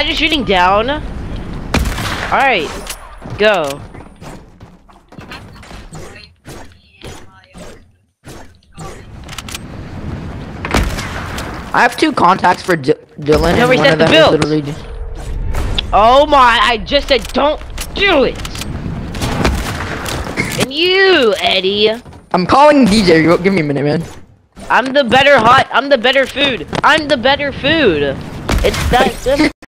just shooting down. Alright, go. I have 2 contacts for Dylan. No, and one reset of the them build. is literally just... Oh my, I just said don't do it. And you, Eddie. I'm calling DJ. Give me a minute, man. I'm the better food. I'm the better food. It's that simple.